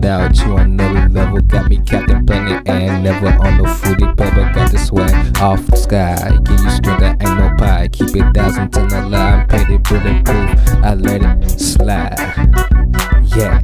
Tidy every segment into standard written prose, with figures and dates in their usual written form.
without you on another level. Got me Captain Planet and never on no fruity pebble. Got the swag off the sky, give you strength that ain't no pie. Keep it 1,000 to the line, paid it bulletproof. I let it slide, yeah.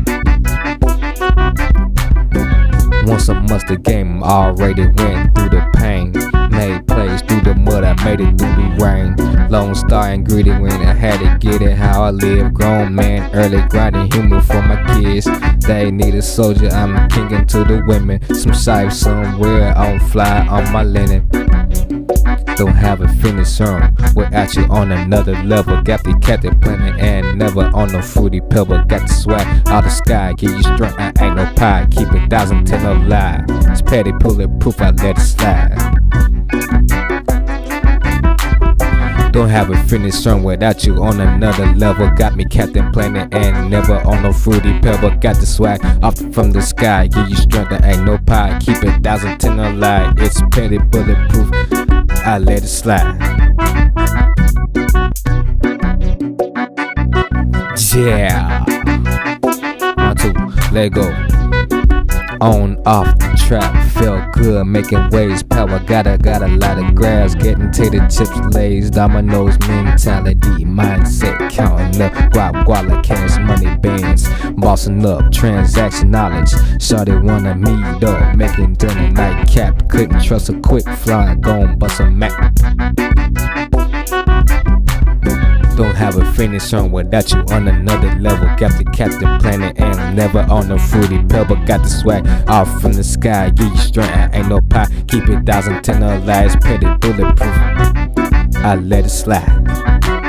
Once a month the game already went through the pain. Made plays through the mud, I made it through the rain. Lone Star and greedy when I had to get it how I live. Grown man, early grinding human for my kids. They need a soldier, I'm kinging to the women. Some sight somewhere on fly on my linen. Don't have a finish song without you on another level. Got the Captain Planet and never on no fruity pebble. Got the swag out the sky, give you strength, I ain't no pie. Keep it 1,000 to no lie. It's petty bulletproof, I let it slide. Don't have a finish song without you on another level. Got me Captain Planet and never on no fruity pebble. Got the swag off from the sky, give you strength, there ain't no pie. Keep it 1,000 to no lie. It's petty bulletproof, I let it slide. Yeah. 1, 2, let go. On, off the trap, felt good, making waves, power, got a lot of grass, getting tater chips lazed, dominoes mentality, mindset, counting up, guala, cash, money bands, bossing up, transaction knowledge, shawty wanna meet up, making dinner nightcap, couldn't trust a quick fly, gon' bust a Mac. Don't have a finish song without you on another level. Got the Captain Planet and never on no fruity pebble. Got the swag off from the sky, give you strength, I ain't no pie. Keep it 1,000 to no lies, petty bulletproof, I let it slide.